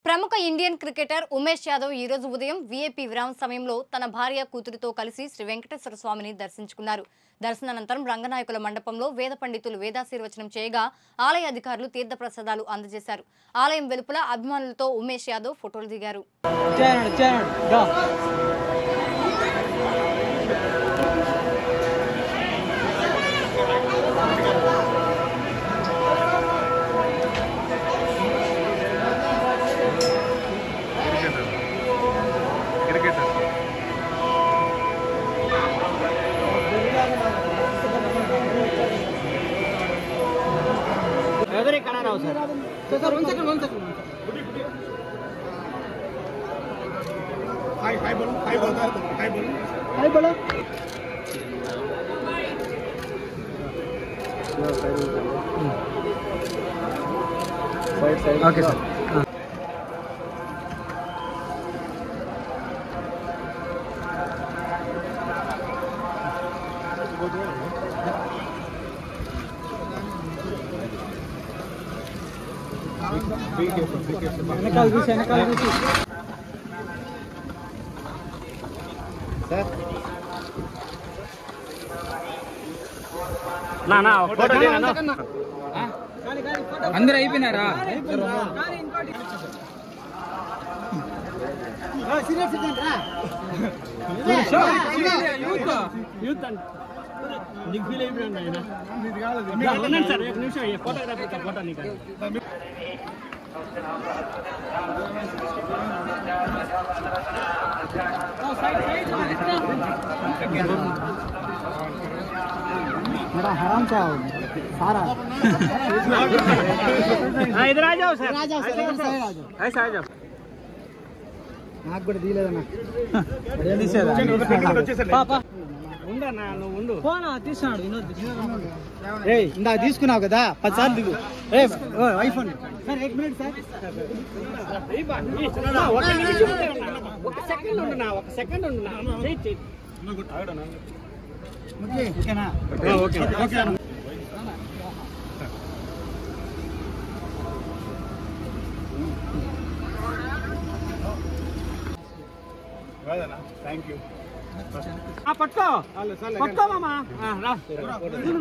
ప్రముఖ Indian cricketer Umesh Yadav ఈ రోజు ఉదయం వీఐపీ విరామ సమయంలో తన భార్య కూతురితో కలిసి శ్రీ వెంకటేశ్వర స్వామిని దర్శించుకున్నారు. దర్శనానంతరం రంగనాయకుల మండపంలో వేద పండితులు వేదాశీర్వచనం చేయగా ఆలయ అధికారులు తీర్థప్రసాదాలు అందజేశారు. ఆలయం వెలుపల అభిమానులతో ఉమేష్ యాదవ్ ఫోటోలు దిగారు. Every corner now, sir. Sir, one second. Hi, bolo. Side. Okay, sir. Enakal gusi. Sir. Na, photo dena na. Andar అయిపోయినారా? సీరియస్ గా యూత్ నీకు ఫీల్ అయిపోయింది ఆయన ఇది కాదు నేను సార్ ఒక నిమిషం ఈ ఫోటోగ్రాఫర్ ఫోటో నీకు मेरा हराम क्या हो सारा इधर आ जाओ सर ऐसा आ जाओ నాకు కూడా తీయలేదన్నా ఉండన్నా నువ్వు ఉండు ఫోన్ తీస్తున్నాడు వినోద్ ఏయ్ ఇందా తీసుకున్నావు కదా 10 సార్లు దిగు ఏ ఐఫోన్ సార్ 1 మినిట్ సార్ ఒక సెకండ్ ఉండు నా చెయ్ ఓకేనా ఓకే థ్యాంక్ యూ పట్టుకో మామా